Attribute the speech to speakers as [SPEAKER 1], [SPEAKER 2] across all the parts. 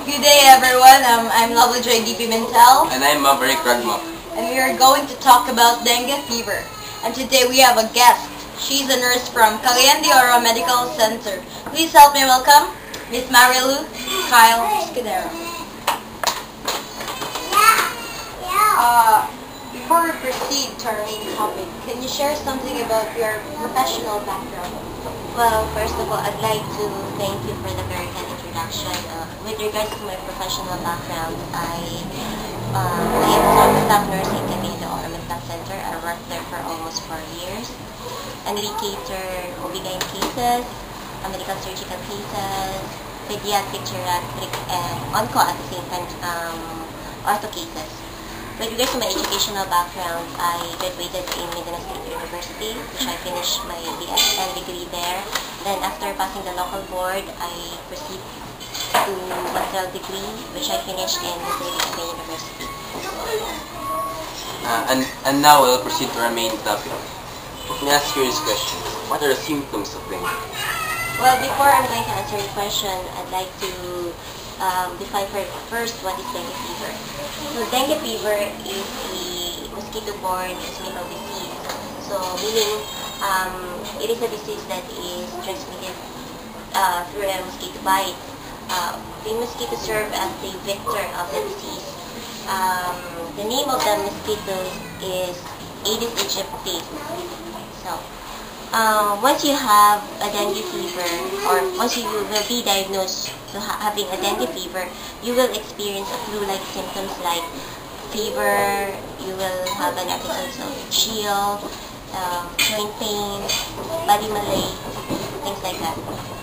[SPEAKER 1] Good day everyone, I'm Lovely Joy D. Pimentel.
[SPEAKER 2] And I'm Maverick Ragmo.
[SPEAKER 1] And we are going to talk about dengue fever. And today we have a guest. She's a nurse from Cagayan de Oro Medical Center. Please help me welcome Miss Marilu Kyle Scudero. Before we proceed to our main topic, can you share something about your professional background?
[SPEAKER 3] Well, first of all, I'd like to thank you for the very kind introduction. With regards to my professional background, I am a staff nurse in Cagayan de Oro Medical Center. I worked there for almost 4 years. And we cater OB-GYN cases, medical surgical cases, pediatric, geriatric, and on-call at the same time, ortho cases. With regards to my educational background, I graduated in Mindanao State University, which I finished my BSN degree there. Then after passing the local board, I proceeded to master's degree, which I finished in the State University.
[SPEAKER 2] And now we'll proceed to our main topic. Let me ask you this question. What are the symptoms of dengue?
[SPEAKER 3] Well, before I'm going to answer your question, I'd like to define first what is dengue fever. So dengue fever is a mosquito-borne transmissible disease. So meaning it is a disease that is transmitted through a mosquito bite. The mosquito serve as the vector of the disease. The name of the mosquito is Aedes aegypti. So once you have a dengue fever, or once you will be diagnosed to having a dengue fever, you will experience a flu-like symptoms like fever, you will have an episode of chill, joint pain, body malaise, things like that.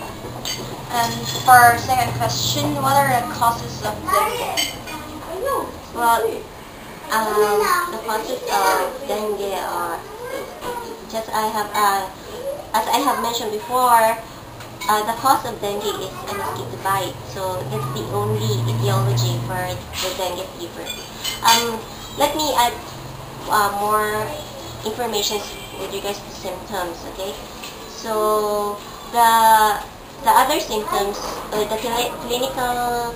[SPEAKER 1] And for our second question, what are the causes of dengue?
[SPEAKER 3] Well, the causes of dengue are as I have mentioned before, the cause of dengue is a mosquito bite. So that's the only etiology for the dengue fever. Let me add more information with regards to symptoms. Okay, so the other symptoms, the clinical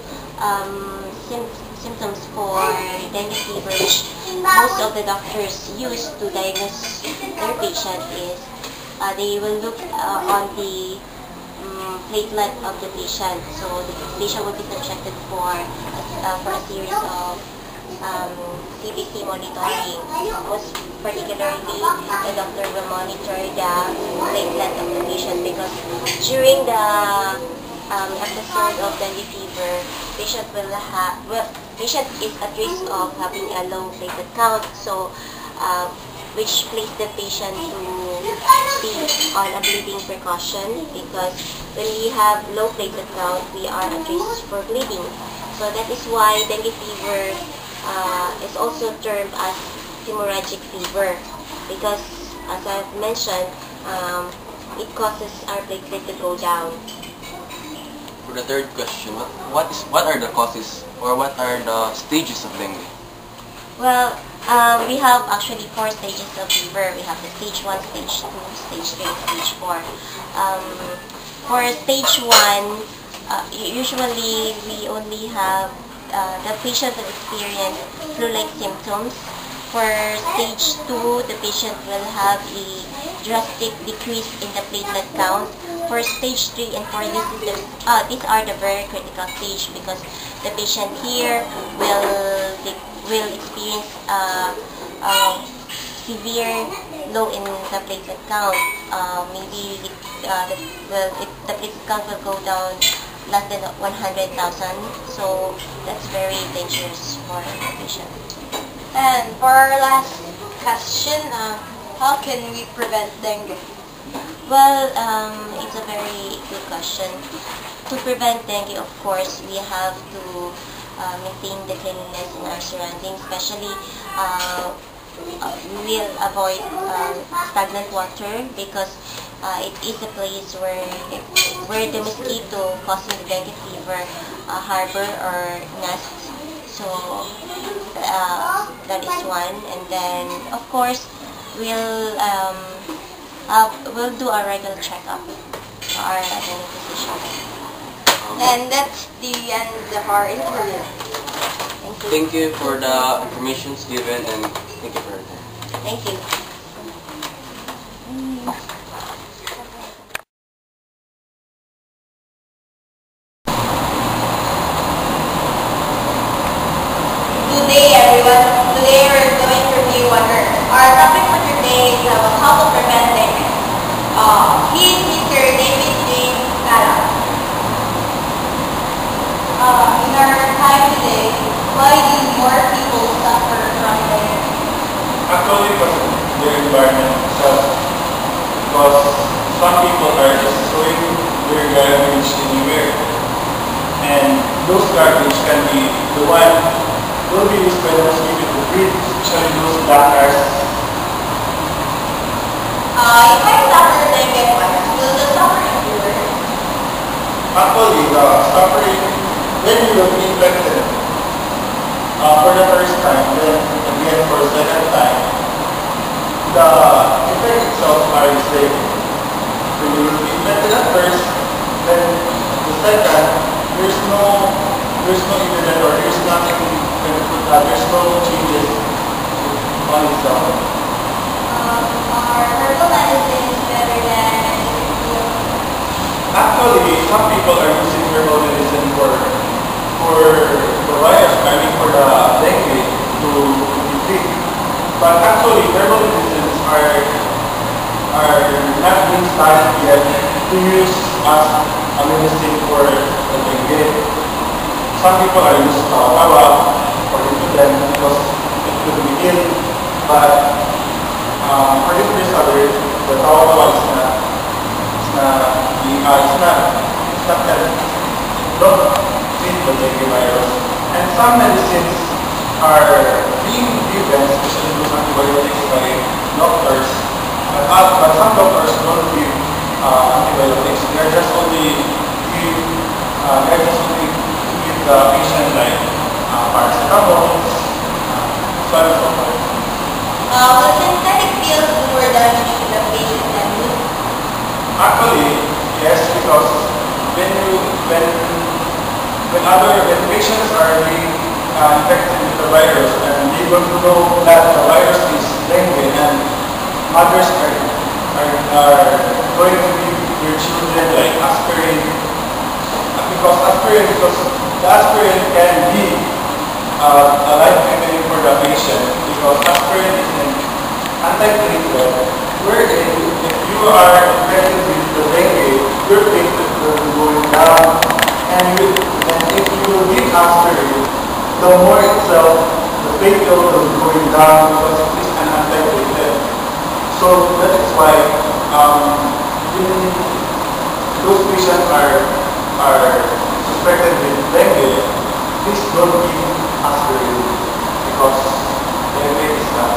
[SPEAKER 3] symptoms for dengue fever, which most of the doctors use to diagnose their patient, is they will look on the platelet of the patient. So the patient will be subjected for a series of CBC monitoring. Most particularly, the doctor will monitor the platelet of the patient, because during the episode of dengue fever, patient is at risk of having a low platelet count. So which place the patient to be on a bleeding precaution, because when we have low platelet count, we are at risk for bleeding. So that is why dengue fever is also termed as hemorrhagic fever, because as I've mentioned, it causes our platelet to go down.
[SPEAKER 2] For the third question, what are the causes, or what are the stages of dengue?
[SPEAKER 3] Well, we have actually 4 stages of fever. We have the stage 1, stage 2, stage 3, stage 4. For stage 1, usually we only have the patient will experience flu-like symptoms. For stage 2, the patient will have a drastic decrease in the platelet count. For stage 3 and 4, these are the very critical stage, because the patient here will experience severe low in the platelet count. Maybe the platelet count will go down less than 100,000. So that's very dangerous for the patient.
[SPEAKER 1] And for our last question, how can we prevent dengue?
[SPEAKER 3] Well, it's a very good question. To prevent dengue, of course, we have to maintain the cleanliness in our surroundings, especially we will avoid stagnant water, because it is a place where the mosquito causing the dengue fever harbor or nest. So that is one. And then of course we'll do a regular checkup for our dental physician.
[SPEAKER 1] And that's the end of our interview.
[SPEAKER 3] Thank you.
[SPEAKER 2] Thank you for the information given and thank you for your time.
[SPEAKER 3] Thank you.
[SPEAKER 1] Today, everyone, today we're going to review on Earth. Our topic for today is how to prevent dengue. He is Mr. David James Cala. In our time today, why do more people suffer from dengue?
[SPEAKER 4] Actually, because of the environment itself. Because some people are just throwing their garbage anywhere. And those garbage can be the one will be used by the mosquito to breed, especially those black cars.
[SPEAKER 1] If I suffer dengue virus, will the suffering be worse?
[SPEAKER 4] Actually, the suffering, when you will be infected for the first time, then again for the second time, the effect itself are the same. When you will be infected at first, then the second, there's no internet or there's nothing, there's no changes on itself.
[SPEAKER 1] Are herbal medicines better than antibiotics?
[SPEAKER 4] Actually, some people are using herbal medicine for the virus, I mean for the dengue to be treated. But actually, herbal medicines are not being studied yet to use as a medicine for the dengue. Some people are using kawa according to them because it could be healed, but according to this other, the kawa is not don't treat the dengue virus. And some medicines are being given, especially those antibiotics by doctors. But some doctors don't give antibiotics. They're just only give the patient like paracetamol, so on and so forth.
[SPEAKER 1] Will synthetic pills do more damage to the patient than good?
[SPEAKER 4] Actually, yes, because when patients are being infected with the virus and they don't know that the virus is dengue, and mothers are going to give their children like aspirin, because the aspirin can be a life threatening for the patient, because aspirin is an antiplatelet, wherein if you are infected with the dengue, your platelet will be going down, and if you will give aspirin, the more itself, the platelet will be going down because it is an antiplatelet. So that is why those patients are suspected with dengue, please don't give aspirin because the effect is not.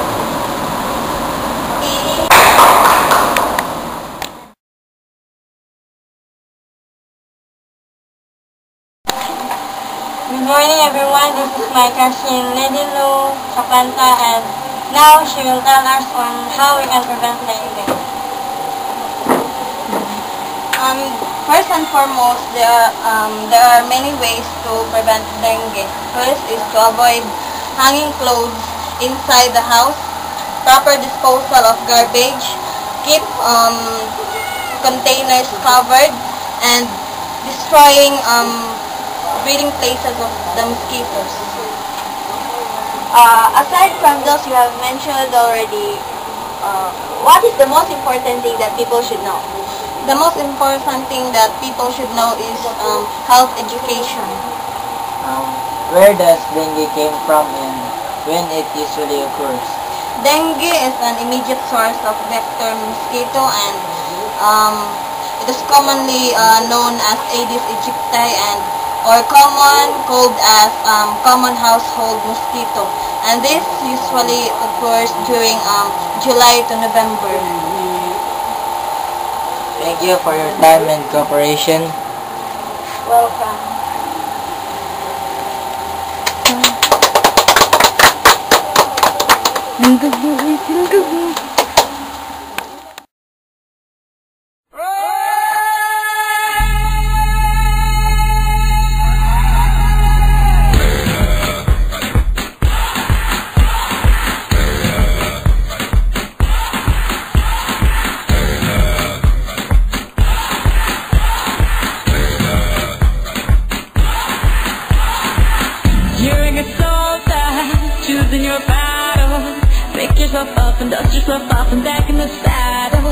[SPEAKER 3] Good morning, everyone. This is my cousin Ledilo Sapanta, and now she will tell us on how we can prevent dengue.
[SPEAKER 1] First and foremost, there are many ways to prevent dengue. First is to avoid hanging clothes inside the house, proper disposal of garbage, keep containers covered, and destroying breeding places of the mosquitoes.
[SPEAKER 3] Aside from those you have mentioned already, what is the most important thing that people should know?
[SPEAKER 1] The most important thing that people should know is health education.
[SPEAKER 5] Where does dengue came from and when it usually occurs?
[SPEAKER 1] Dengue is an immediate source of vector mosquito, and it is commonly known as Aedes aegypti or called as common household mosquito. And this usually occurs during July to November.
[SPEAKER 5] Thank you for your time and cooperation.
[SPEAKER 3] Welcome.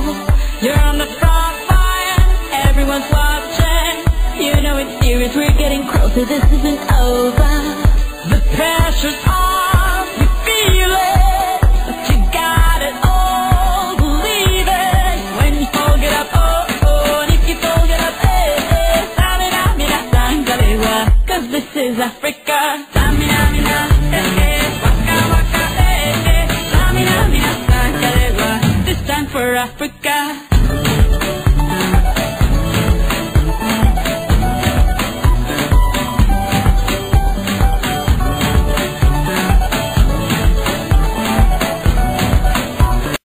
[SPEAKER 6] You're on the front line, everyone's watching. You know it's serious, we're getting closer, this isn't over. The pressure's on, you feel it, but you got it all, believe it. When you fold it up, oh, oh, and if you fold it up, eh, eh, 'cause this is Africa.